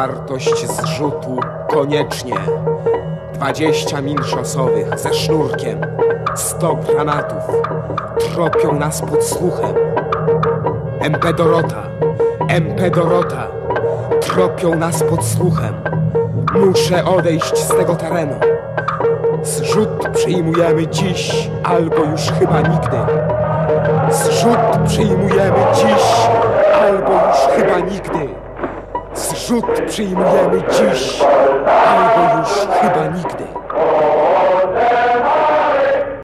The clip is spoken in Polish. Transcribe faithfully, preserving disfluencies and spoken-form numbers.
Wartość zrzutu koniecznie. Dwadzieścia min szosowych ze sznurkiem. Sto granatów. Tropią nas pod słuchem. M P Dorota, M P Dorota. Tropią nas pod słuchem. Muszę odejść z tego terenu. Zrzut przyjmujemy dziś, albo już chyba nigdy. Zrzut przyjmujemy dziś, albo już chyba nigdy. Zrzut przyjmujemy dziś, albo już chyba nigdy.